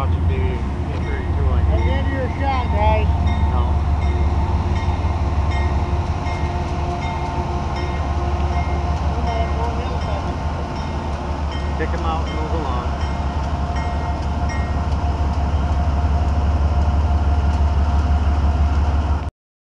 watch it be in 32 like That's the end of your shot, guys.